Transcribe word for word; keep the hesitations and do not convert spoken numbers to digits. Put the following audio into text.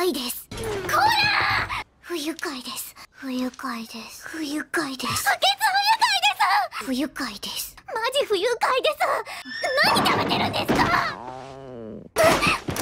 快です。こらー！不愉快です。不愉快です。不愉快です。不愉快です。マジ不愉快です。何食べてるんですか？